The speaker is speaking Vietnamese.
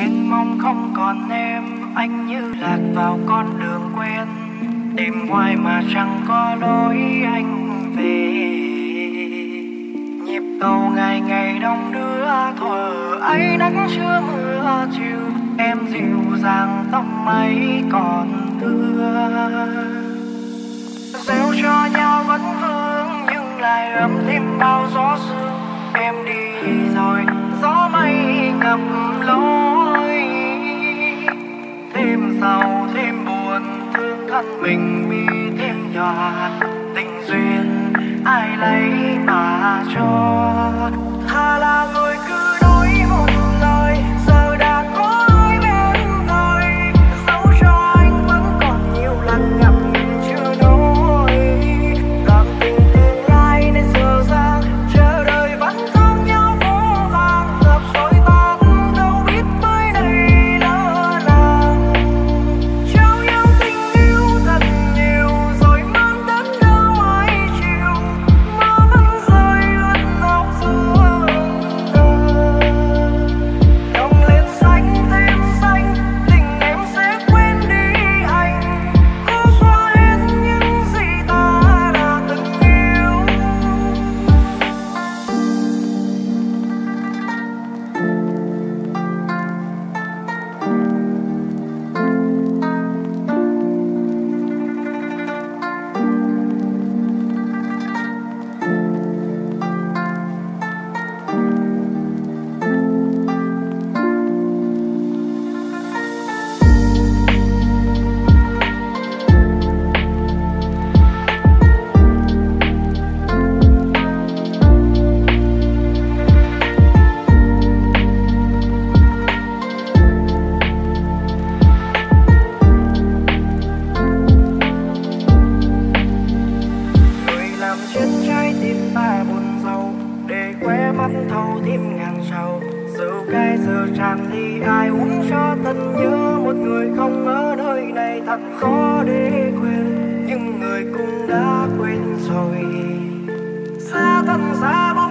mênh mông không còn em, anh như lạc vào con đường quen, tìm hoài mà chẳng có lối anh về. Nhịp cầu ngày ngày đông đưa thuở ấy, nắng chưa mưa chiều, em dịu dàng tóc mây còn thưa. Gieo cho nhau vẫn vương nhưng lại ấm thêm bao gió sương. Em đi rồi gió mây ngập lối, thêm sầu thêm buồn thương thân mình mi thêm nhòa. Tình duyên ai lấy mà cho, thà là người cứ nói một lời giờ đã có ai bên rồi, dẫu cho anh vẫn còn nhiều lần ngập ngừng chưa nói. Cảm tình tương lai nên giờ dang chờ đợi vẫn thương nhau vô vàng, gặp rồi ta đâu biết mới đây lỡ làng. Trao nhau tình yêu thật nhiều rồi mang đến đâu ai chịu, mơ vẫn rơi ướt áo giữa đời. Đồng lên xanh thêm xanh, tình em sẽ quên đi anh, cố xóa hết những gì ta đã từng yêu. Người làm chết trái tim ta buồn rầu, để khóe mắt thâu thêm ngàn sầu. Rượu cay giờ tràn ly, ai uống cho thân nhớ một người không ở nơi này thật khó để quên, nhưng người cũng đã quên rồi. Xa thân xa